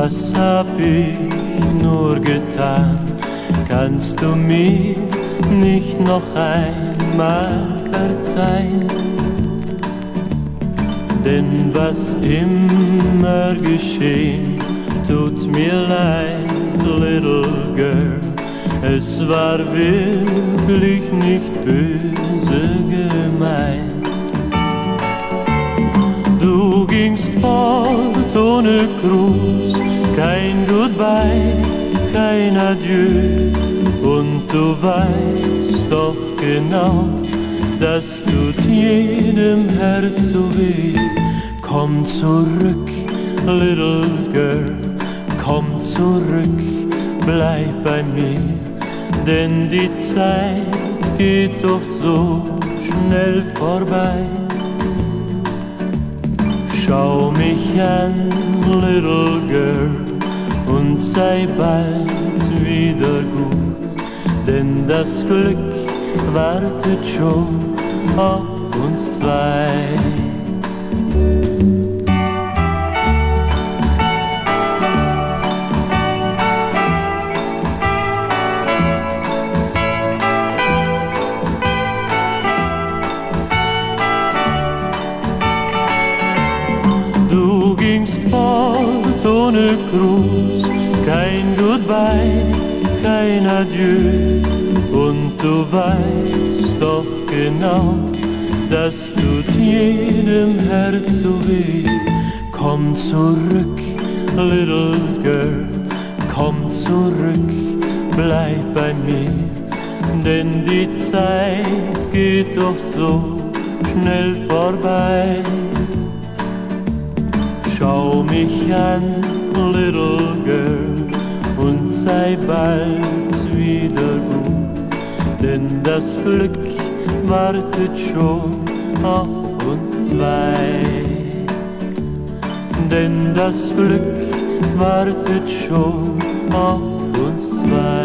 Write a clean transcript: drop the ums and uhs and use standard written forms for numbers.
Was hab ich nur getan? Kannst du mir nicht noch einmal verzeihen? Denn was immer geschehen, tut mir leid, little girl. Es war wirklich nicht böse gemeint. Du gingst fort ohne Gruß, kein Goodbye, kein Adieu. Und du weißt doch genau, das tut jedem Herz so weh. Komm zurück, little girl, komm zurück, bleib bei mir. Denn die Zeit geht doch so schnell vorbei. Schau mich an, little girl, und sei bald wieder gut. Denn das Glück wartet schon auf uns zwei. Du gingst fort ohne Gruß, kein Goodbye, kein Adieu. Und du weißt doch genau, das tut jedem Herz so weh. Komm zurück, little girl, komm zurück, bleib bei mir. Denn die Zeit geht doch so schnell vorbei. Schau mich an, little girl, und sei bald wieder gut. Denn das Glück wartet schon auf uns zwei. Denn das Glück wartet schon auf uns zwei.